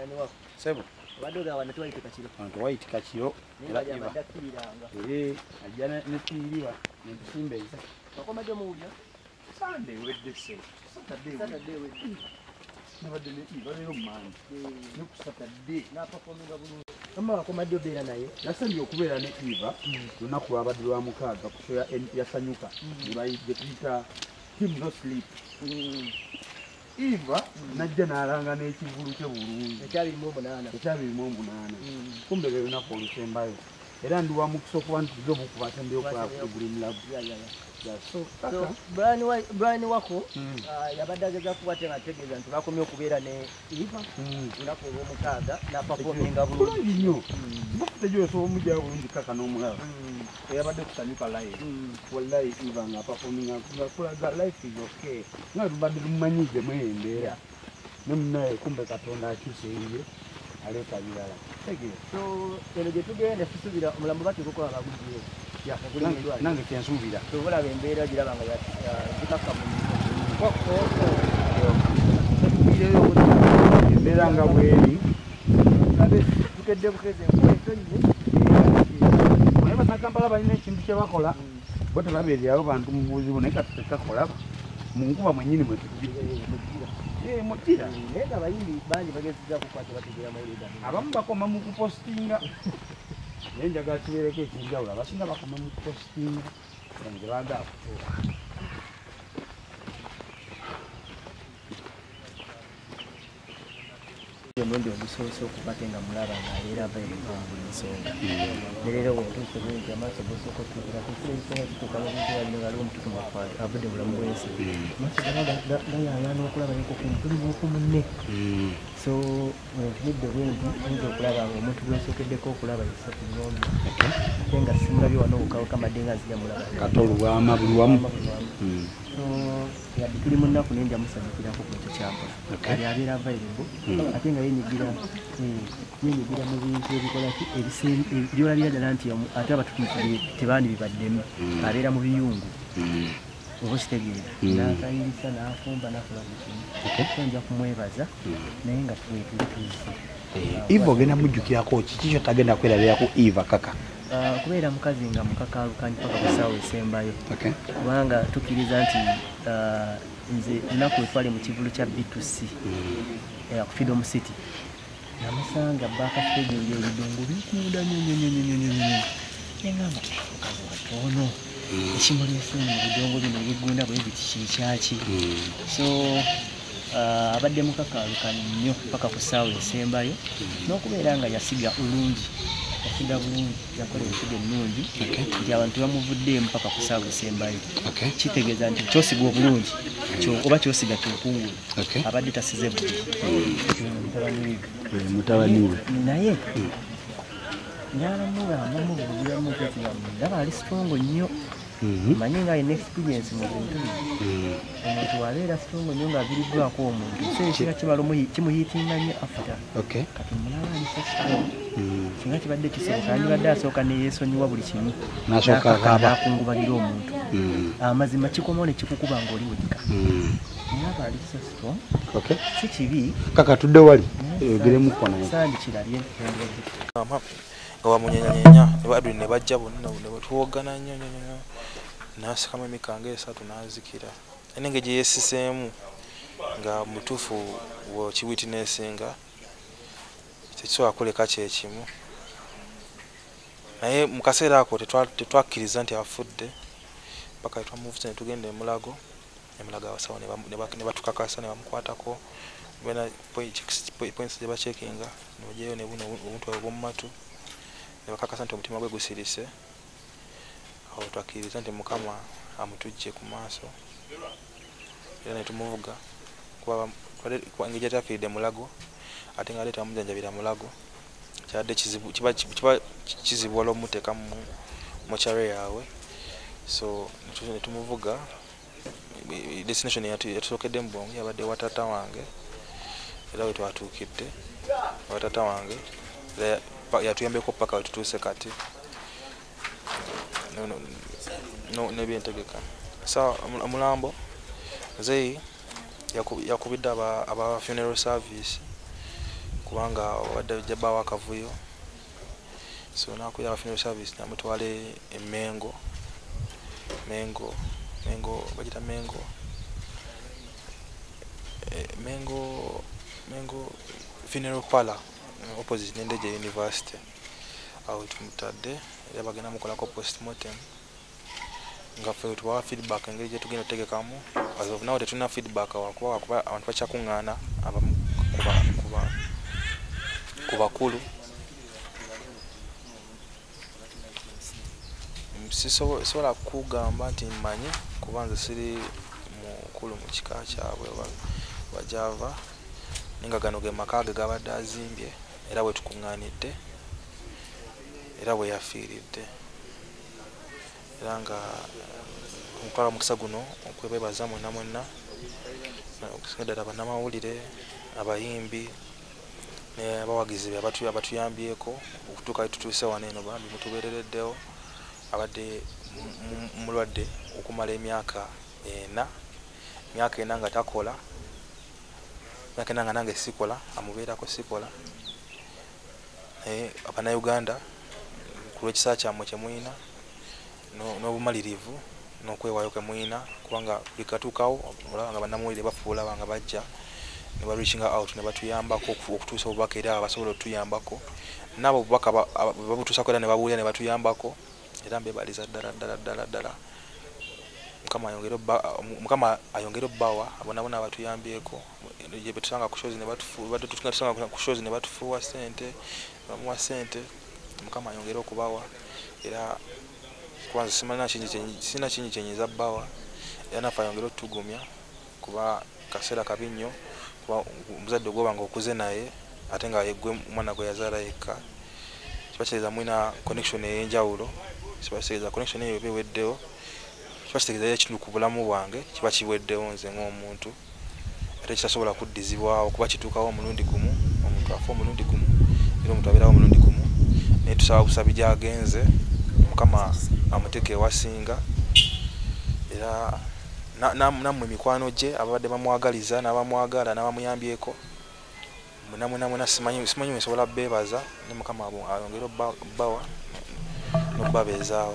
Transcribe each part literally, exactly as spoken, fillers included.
Sebo. Wadoga wana tuwaite kachiro. Tuwaite kachiro. Era iva. Ndakiranga. Eh, ajana netiriwa. Netusimbe isa. Bakoma demo ulya. Sunday wedde se. Saturday. Saturday wedde. Nabadde ne iva lero mmanyi. Ne ku Saturday. Na performinga bulungi. Kama bakoma dio bera naye. Nasabye okubeera ne iva. Lunaku lwabadde lwa mukaaga kushoya yasanyuka. Nibayidde tuyita Team No Sleep. Iva najja n'alanga n'ekivulu kye bulungi. Ekyabirimu omunaana. Ekyabirimu omunaana. Kumbe lwe lunaku olusembayo. Era ndi wamukusa okuba nti tuze obukuba atembe okulaba kugula emulabu. So Brian wako yabadde ageza kuba te ngategeeza nti bakomye okubeera ne Iva lunaku olw'omukaaga n'apafominga bulungi nnyo. Bakutegeeza osobola omujja bulungi kaka n'omulaba. Yabadde kusanyuka live. Wallahi Iva ng'apafominga ngakulaga life is okay. Nga tubadde tumumanyiize mwembeera. Ne munnaye kumbe Katonda akyuse ebiye aleeta birala. So eno gye tugenda tusubira omulambo bati gukola bagujiwe. Ya nange kyensuubira. Tubulaba embeera giraba nga zikakkamu. Embeera nga bweri. Tukedde bukeze enkuletonye. Naye Bannakampala balina ekintu kye bakola. Bo tebabeererawo bantu mu buzibu naye kati tekakola. Mu nkuba mwennyini mwe tugira. Eh, mutira. Naye abayimbi bangi bagezezza kukwata bategera mawulire. Abamu bakoma mu kupostinga. Naye njagala kibeereko ekinjawulo. Abasinga bakoma mu kupostinga. Nze baagala kutuuka. Omundi ogusoose okubate nga mulaba ng'aleera ava ebintu buli nsonga. Leero bw'otuuse bungi amaaso gosooka otuukira ku kisenge kituuka n'obuntu waliwo waliwo omututu avudde bulamu bw'ensi. Amaaso gayayaana okulaba yuko ku mutuli gw'oku munne. So ntunidde bwenti oyinza okulaba ng'omuntu gw'osookeddeko okulaba yesatu nnyombi. Ate nga simulabye wano okawo kamadde nga nzija mulaba. Kati olubwama buli wamu. So yadde tuli mu nnaku naye njamusanyukirako ku ekyo kyampola. Ali abeera available ate nga yenyigira yenyigira mu bintu ebikola byolabira ddala nti ate abatutu tebandi bibaddemu abeera mu biyungu oba okitegeera n'akayirisa n'afumba n'akola buli kimu so nja kumwebaza naye nga twetuli tuzze. Iva ogenda mujjukirako kiki kyotagenda kwerabirako Iva kaka? Kubeera mukazi nga mukakaalukanyi paka ku ssaawa esembayo kubanga tukkiriza nti nze lunaku wetwali mu kivulu kya B two C ku Freedom City namusanga baakasitegi ebidongo bikunda nyonyonyonyonyonyo nengamba mukazi watono ekimulese mu bidongo bino ebigunda bwe biti kikyaki so abadde mukakaalukanyi nnyo paka ku ssaawa esembayo n'okubeera nga yasiga bulungi yasiga bulungi yakola ensigo ennungi nti abantu bamuvuddeemu paka ku ssaawa esembayo kitegeeza nti kyosiga obulungi oba kyosiga kyokungula abadde tasize mutabani we naye nyalamugambamo bulugiramu ndaba ali sitongo nnyo manyi nga alina experience mu bintu omuntu wabeera sitongo nnyo ng'abiriddwako omuntu kiseera kibala kimuhiitinga nnyo after kati mulabanyisa sitongo singa kibadde kisoboka yandibadde asooka neyeesonyiwa buli kimu n'akungubalira omuntu amazima kikomawo ne kikukuba ng'oli wekka naba ali so strong si kibi kaka tudde wali yogeremuko naye sandi kirabye nga wamunyenyanyenya ne baddu ne bajja bonna ne batuwogana nnyo nnyo nnyo n'asikamu emikanga esatu n'azikira ennenge gye yeesiseemu nga mutuufu kiwitinesinga tekisobola kuleka kyekimu naye mu kaseera ako tetwakkiriza nti afudde paka twamuvuze ne tugenda emulago emulago abasawo ne batukakasa ne bamukwatako bena points gye bacekinga ne bajjayo ne buno obuntu bw'omu matu ne bakakasa nti omutima gwe gusirise awo twakkiriza nti Mukama amutujje ku maaso era ne tumuvuga kuba engeri gyatafiiridde mulago ate nga leeta mujanjabira mulago kyadde kizibu kiba kizibu wala omuteeka mu kyalo yaabwe so ne tumuvuga destination yatusookedde mu bwongo yabadde wa taata wange era we twatuukidde wa taata wange yatuyambeko paka we tutuuse kati nebyentegeka sa omulambo zeyi yakubidde aba funeral service kubanga wabadde jabba wakavuyo so nakuya abafuneral service namutwale emengo mengo mengo bagita mengo e, mengo mengo funeral parlor opposite Nendeje University awo tumutadde era bagenda mukolako postmortem nga ffe tubawa feedback engeri gye tugenda otegekamu as of now tetulina feedback awakuba kuba abantu bakyakuŋŋaana abamu kuba kuba kubakulu sisobola kugamba nti mmanyi kubanza siri mukulu mu kika kyabwe bajava ninga gano ge maka ge gabadde azimbye era bwe tukuŋŋaanidde era bwe yafiiridde era nga omutwala mukisa guno okwebebaza mwonna mwonna okusinga ddala bannamawulire abayimbi n'abawagizi abatuyambyeko okutuuka tutuuse wano eno bambi mutubeerereddewo abadde mulwadde okumala emyaka ena emyaka ena nga takola emyaka ena nga nange sikola amubeerako sikola naye Abannayuganda ku lw'ekisa kyammwe kye muyina n'obumalirivu n'okwewaayo kwe muyina kubanga buli katuukawo olaba nga bannamawulire bafuula banga bajja ne ba reaching out ne batuyambako okutuusa obubaka era abasobola otuyambako nabo obubaka babutuusako era ne babuulira ne batuyambako era mbebaliza ddala ddala ddala ddala Mukama ayongere obbawa abonabona abatuyambyeko gye betusanga ku shows ne batufuwa ku shows ne batufuwa ssente bamuwa ssente Mukama ayongere okubawa era kwanza simana kinyi sina kinyi kyenyiza bbawa era nafa ayongere otugumya kuba kaseera kabi nnyo kuba omuzadde ogwoba nga okuze naye ate nga yeggwe omwana gwe yazaala yekka kibategeeza mwina connection ey'enjawulo kibategeeza connection eyo ebeweddewo kibategeeza ekintu ku bulamu bwange kiba kiweddewo nze ng'omuntu ate kitasobola kuddizibwawo kuba kituukawo omulundi gumu omuntu afa omulundi gumu era omuntu abeerawo omulundi gumu naye tusaba busabi gy'agenze Mukama amuteeke ewasinga era nammwe mikwano gye ababadde bamwagaliza n'abamwagala n'abamuyambyeko mwena mwena mwena simanyi simanyi nsobola beebaza ne Mukama ayongere obbawa n'okubabeezaawo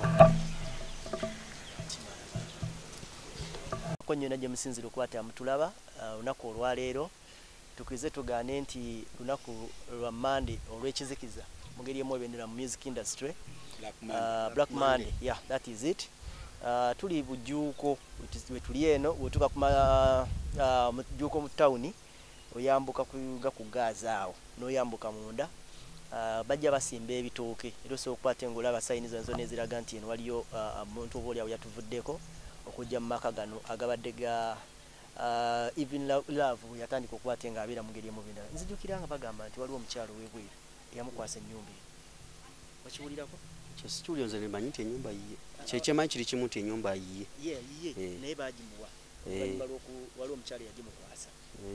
konyona gye musinzira okuba mutulaba olunaku olwaleero tukwize tugaane nti lunaku lwa Monday olw'ekizikiza mu ngeri emu ebendera mu music industry Black Uh, Monday. Black Monday, yeah, that is it. Uh, tuli Ebujuko, we tuli eno, wetuka kuma uh, Ebujuko mu town, oyambuka kuga ku gaza awo, no yambuka munda. Uh, bajja basimba ebitooke, era so okwate ngola abasayini zonzo neziraga nti eno waliyo uh, omuntu oboli awo yatuvuddeko okujja mu maka gano agabadde ga uh, even love yatandika okwate nga abeera mu ngeri emu bina. Nzijukiranga bagamba nti waliwo omukyalo webweru yamukwasa ennyumba eyo. Wakiwulirako? Kyo studio nze nimanyi nti ennyumba yiye kye kyemanyi kiri kimu nti ennyumba yiye ye yiye naye bagimuwa oluvannyuma lw'oku waliwo omukyalo yagimukwasa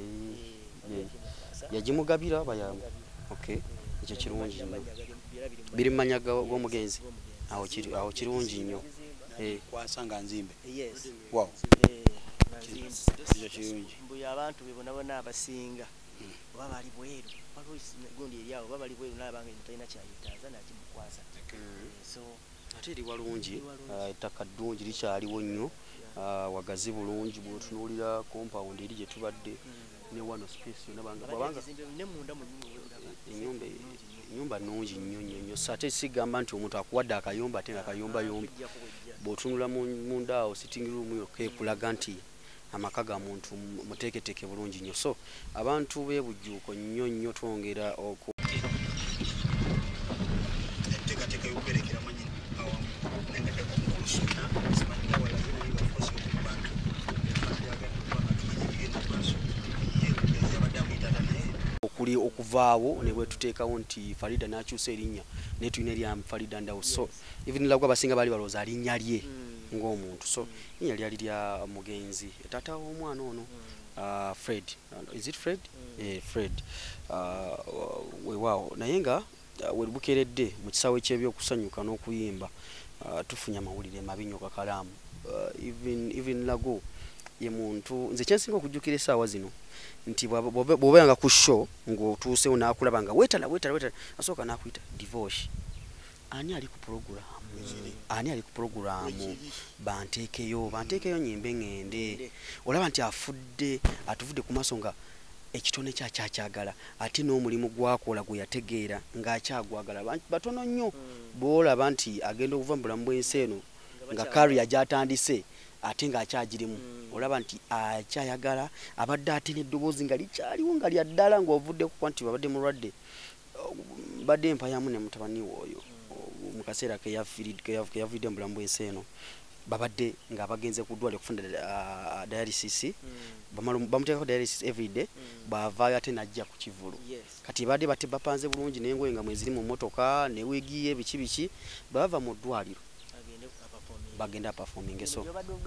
yagimugabira bayamu okay ekyo kirungi nnyo biri mu manya g'omugenzi awo kiri awo kirungi nnyo kwasa nga nzimbe yes wow ekyo kirungi mbuya abantu be bonabona abasinga oba bali bweru waliwo gundi eryawo oba bali bweru n'abanga eno talina kyayetaaza nagimukwasa so ate eri walungi ettaka ddungi likyaliwo nnyo wagazi bulungi bw'otunuulira compound eri gye tubadde ne wano space yonna banga ennyumba nnungi nnyo nnyo nnyo so ate sigamba nti omuntu akuwadde akayumba ate nga kayumbayumba bw'otunula munda awo sitting room yokka ekulaga nti amaka ga muntu muteeketeeke bulungi nnyo so abantu b'Ebujuko nnyo nnyo twongera oku okuli okuvaawo ne bwe tuteekawo nti Farida n'akyusa erinnya naye tulina erya Farida Ndawo so even Lagu abasinga baali balowooza alinnya lye ng'omuntu so linnya lyali lya mugenzi taata w'omwana ono Fred is it Fred eh Fred weewaawo naye nga we bukeeredde mu kisaawe ky'ebyokusanyuka n'okuyimba tufunye amawulire mabi nnyo Kakalaamu even even Lagu ye muntu nze kyensinga okujjukira essaawa zino nti bw'obeeranga ku show ng'otuusewo n'akulaba nga wetala wetala wetala asooka n'akuyita divorce. Ani ali ku program? Ani ali ku program? Banteekeyo banteekeyo nyimbe ngende. Olaba nti afudde atuvudde ku maaso nga ekitone kya kyakyagala ate n'omulimu gwakola gwe yategeera ng'akyagwagala batono nnyo. Bw'olaba nti agenda okuva mu bulamu bw'ensi eno nga career gy'atandise ate ng'akyagirimu. Olaba nti akyayagala abadde ate n'eddoboozi nga likyaliwo nga lya ddala ng'ovudde kuba nti babadde mulwadde. Badde empayamu ne mutabani oyo mu kaseera ke yaviridde mu bulamu bw'ensi eno. Babadde nga bagenze ku ddwaliro okufuna dialysis. Bamuteekako dialysis everyday. Bw'avaayo ate n'ajja ku kivulu. Kati badde bate bapanze bulungi n'engoye nga mweziri mu mmotoka ne wigiye biki biki bava mu ddwaliro bagenda performing. So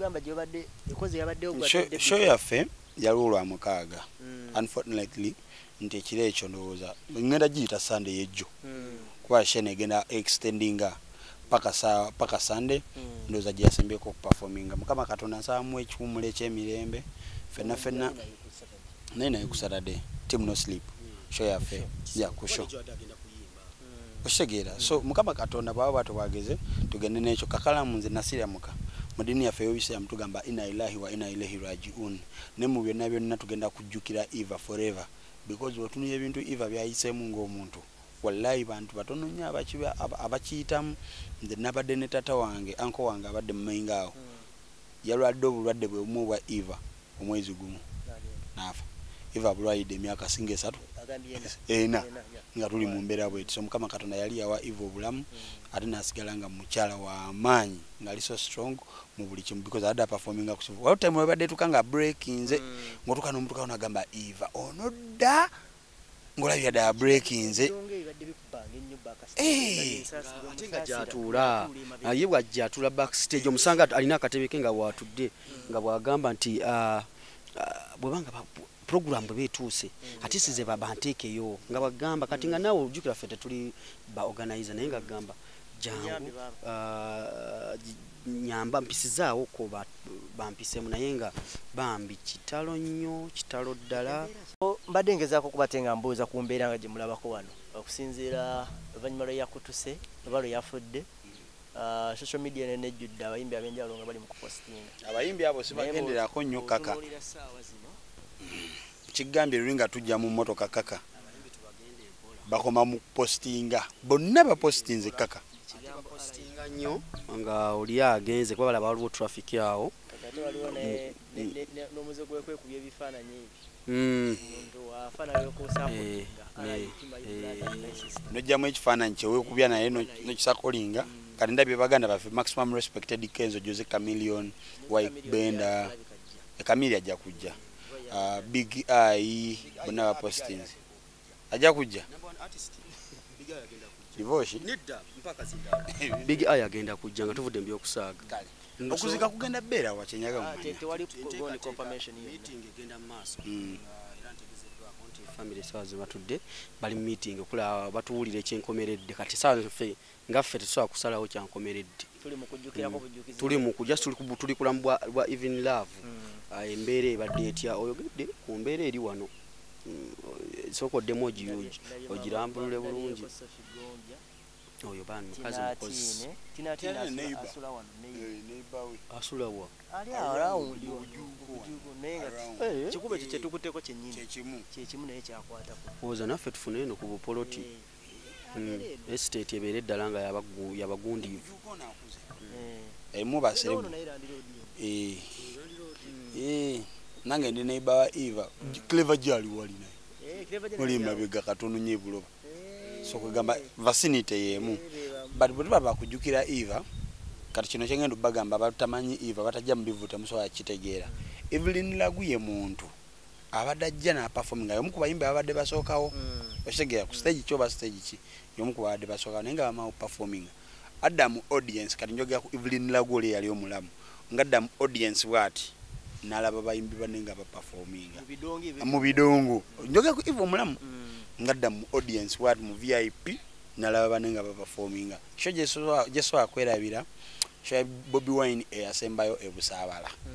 show yaffe yaliwo lwa mukaaga. Unfortunately nti ekiro ekyo ndowooza ngenda giyita Sunday yejjo kuba shene egenda extendinga paka sa paka Sunday ndowooza gye yasembyeko okuperforminga. Mukama Katonda nsaamu ekiwumula eky'emirembe fenna fenna naye naye ku Saturday team no sleep show yaffe ya ku show oshegera. So Mukama Katonda bwaba bato bageze tugende n'ekyo kakalaamu nze nasirya muka mu dini yaffe y'obuyisilamu tugamba inna ilahi wa inna ilaihi rajiun. Ne mu byonna byonna tugenda kujjukira Eva forever because wetunuye ebintu Eva byayiseemu ng'omuntu. Wallahi bantu batono nnyo abakiyitamu. Nze nabadde ne tata wange anko wange abadde mumenga awo yalwadde obulwadde bwe bumu bwa Eva omwezi gumu nafa. Eva bulwayidde emyaka singa esatu ena nga tuli mu mbeera bweti. So Mukama Katonda yali yawa Eva obulamu ate n'asigala nga mukyala wa maanyi ngali so strong mu buli kimu because adda performinga ku kivu. Waliwo time webadde tukanga breakinze ng'otuka n'omutuka onagamba Eva ono dda ng'olabye adda breakinze ate nga gyatuula ye bw'ajja atuula backstage omusanga alina akatebe ke nga bw'atudde nga bw'agamba nti bwebanga program bwe betuuse ate size babanteekeyo nga bagamba kati nga naawe ojjukira ffe tetuli ba organizer naye nga gamba jangu nyamba mpisizaawo ko bampisemu naye nga bambi kitalo nnyo kitalo ddala. Mbadde ngezaako kubatenga mbuuza ku mbeera nga gye mulabako wano okusinziira oluvannyuma lwe yakutuse oba lwe yafudde. Social media nene ejjudde abayimbi ab'enjawulo nga bali mu kupostinga. Abayimbi abo sibagenderako nnyo kaka kigambye luli nga tujja mu mmotoka kaka bakoma mu postinga bonna bapostinze kaka postinga nnyo nga oli agenze kuba balaba waliwo traffic yawo n'omuze gwe kwekubya ebifaananyi ebi afana nojjamu ekifaananyi kyeweekubya naye nokisakolinga kati ndabye baganda baffe maximum respected Kenzo Jose Chameleon Wabadde Kamili ajja kujja. Uh, Big Eye bonna bapostinze ajja kujja divorce Big Eye agenda kujja nga tuvudde mu byokusaaga okuzika kugenda beera wa kyenyaga mu tewali confirmation meeting egenda mu maaso era ntegezeddwako nti family sawaze batudde bali mu meeting okulaba batuwulira ekyenkomeredde kati sawa ffe nga ffe tetusobola kusalawo kyankomeredde tuli mu kujja tuli kulamu bwa even love. Embeera ebadde etya oyogedde ku mbeera eri wano sokoddemu ogirambulule bulungi oyo bani mukazi mukozi asula wa kikube kye tukuteko kyennyini kyekimu naye kyakwatako oza naffe tufune eno ku bupoloti estate ebeera eddala nga yabagundiivu erimu baserebu Eh, nange ndi neighbor wa Eva clever jali wali naye oli mabega katono nye buloba so kugamba vicinity yemu but bwe baba kujukira Eva kati kino kyengendo bagamba batamanyi Eva batajja mbivuta muso ya kitegeera Evelyn Lagu-Embeera muntu abadde ajja na performing ayo mukuba yimbe abadde basookawo oshegera ku stage kyo ba stage ki yomu kuba abadde basookawo nenga ama performing adda mu audience kati njogera ku Evelyn Lagu-Embeera yali omulamu ngadda mu audience bwati nalaba bayimbi banenga ba performinga mu bidongo njogera ku Eva omulamu ngadda mu audience bwati mu V I P nalaba banenga ba performinga kyo jeso jeso akwerabira kyo Bobby Wine eyasembayo ebusaabala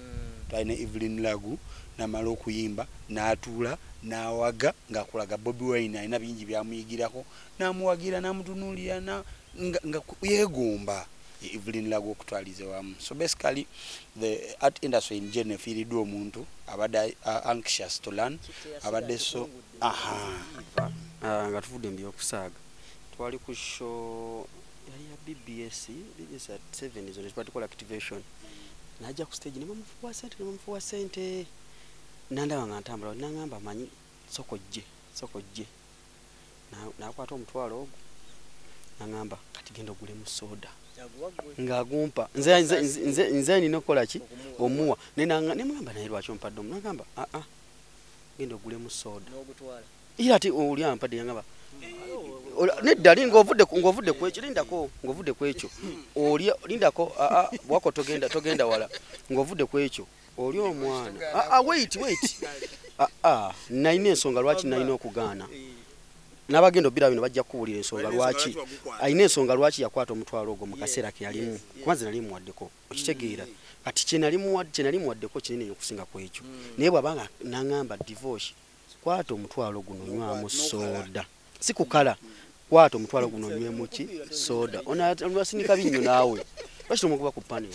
twalina Evelyn Lagu namala okuyimba n'atuula n'awaga ng'akulaga Bobi Wine alina bingi byamuyigirako n'amuwagira n'amutunuulira nga yeegomba Evelyn Lagu okutwalize wamu. So basically the art industry in general fiiriddwa omuntu abadde uh, anxious to learn abadde so aha uh, nga tuvudde mu byokusaaga twali ku show yali ya B B S B B S at seven izo ne tukola activation najja ku stage ne bamufuwa sente ne bamufuwa sente nandaba nga ntambula nangamba manyi soko jje soko jje na nakwata omutwalo ogwo nangamba kati genda ogule mu soda ngagumpa nze nze nze nze nino kola ki omuwa nenanga nemugamba naye lwaki ompadde omu nangamba a a genda ogule mu soda n'ogutwala ira ati oli ampadde yangamba nedda linga ovudde ngovudde kwekyo lindako ngovudde kwekyo oli lindako a a wako togenda togenda wala ngovudde kwekyo oli omwana a a wait wait a a naine ensonga lwaki naine okugaana n'abagenda obira bino bajja kuwulira ensonga lwaki ayina ensonga lwaki yakwata omutwalo ogwo mu kaseera ke yalimu kwanza nali muwaddeko okitegeera kati kye nali muwadde kye nali muwaddeko kinene okusinga ku ekyo naye bw'abanga nangamba divorce kwata omutwalo guno nywamu soda si kukala kwata omutwalo guno nywemu ki soda onasinika binnyo naawe lwaki tomukuba ku panel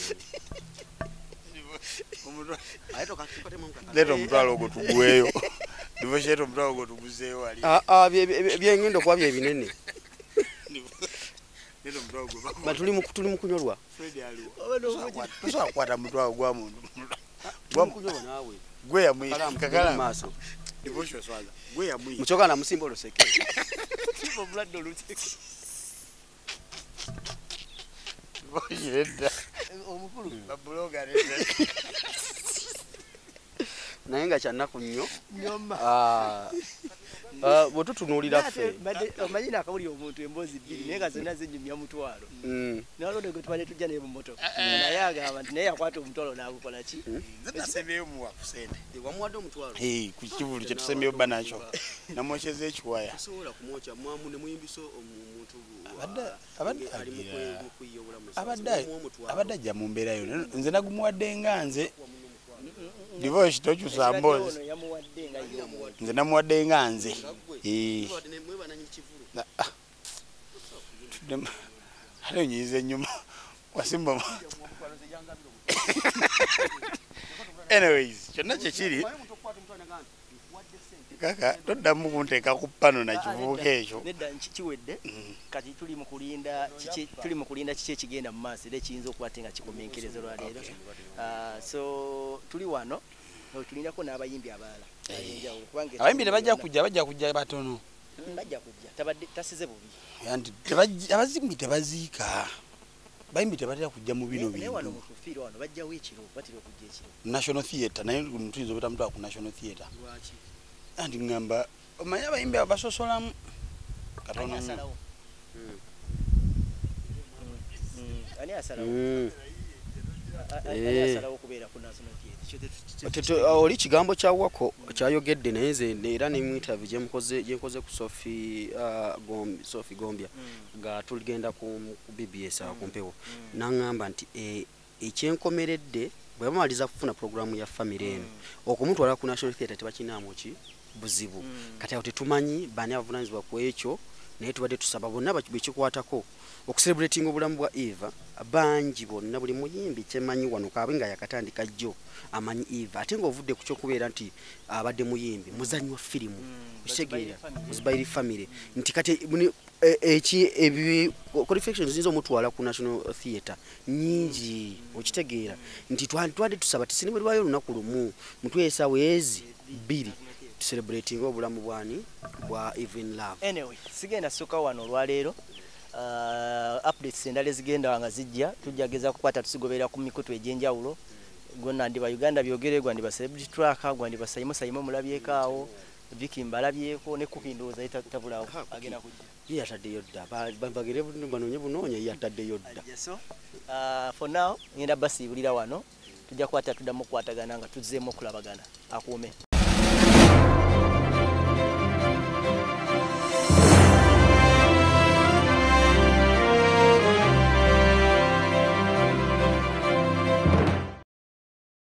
leeta omutwalo ogwo tugweyo divorce yetu omutwalo ogwo tuguzeeyo ali ah ah byengendo kwa bye binene leeta omutwalo ogwo batuli mu tuli mu kunyolwa tosobola kukwata mutwalo gwa muntu gwa kunyolwa naawe gwe yamwi kakala maaso divorce swaza gwe yamwi muchoka na musimbo loseke tipo blood oluteke Boyenda omukulu babloga renda nayenga kyannaku nnyo nyoma ah ah botutunulira ffe omanyina akawuli omuntu embozi bbiri naye nga zonna zinyumya mutwalo nalode gwe tubale tujja naye mu mmotoka naye agamba nti naye yakwata omutwalo n'agukola ki nasemyeyo muwa ku sente wamuwadde omutwalo ee ku kivulu kye tusemyeyo banakyo namwokyeza ekiwaya tasobola kumwokya mwamu ne muyimbiso omuntu abadde ajja mu mbeera yo nze nagumuwadde nga nze divorce tokyusa mbozi nze namuwadde nga nze ate onyiyiza ennyuma wasimba anyways kyonna kyekiri kaka toddamu kunteeka ku pano na kivubuka ekyo nedda kiwedde kati tuli mu kulinda kiki tuli mu kulinda kiki ekigenda mu maaso era kiyinza okuba ate nga kikomenkerezo lwa leero so tuli wano tulindako n'abayimbi abalala abayimbi tebajja kujja bajja kujja batono bajja kujja tabadde tasize bubi anti abazimbi tebaziika bayimbi tebatera kujja mu bino bintu wano mu kufiira wano bajjawo ekiro batira okujja ekiro national theatre naye tuyinza obeta mutwala ku national theatre anti ngamba omanyi abayimbi abo basosolamu katono ani asalawo ani asalawo okubeera ku national theatre oli kigambo kya wako kyayogedde naye nze era ne mu interview gye mukoze gye nkoze ku Sophie Gombi Sophie Gombia nga tuligenda ku B B S ku mpewo nangamba nti ekyenkomeredde bwe bamaliza kufuna programu ya family eno okumutwala ku national theatre tebakinaamu ki buzibu kati awo tetumanyi bani abavunanyizibwa ku ekyo naye tubadde tusaba bonna bekikwatako okucelebrating obulamu bwa Eva bangi bonna buli muyimbi kyemanyi wano kabe nga yakatandika jjo amanyi Eva ate ng'ovudde ku kyokubeera nti abadde muyimbi muzanywa firimu kitegeera muzibayiri family nti kati eki qualifications zinzo omutwala ku national theatre nyingi okitegeera nti twadde tusaba tisinibwe lwayo olunaku lumu mutwesa weezi bbiri celebrating obulamu bwani bwa Even Love. Anyway, sigenda soka wano olwaleero uh, updates endala zigenda nga zijja tujjageza kukwata tusigobera ku mikutu egyenjawulo gonna ndi ba Uganda byogere gwandi ba celebrity track gwandi ba sayimo sayimo mulabyeko awo Vicky mbalabyeko ne kukindoza itabulawo agenda kujja ye atadde yodda bagere banonye bunonye ye atadde yodda so uh, for now ngenda basi bulira wano tujja kwata tuddamu kwatagana nga tuzzeemu okulabagana akuume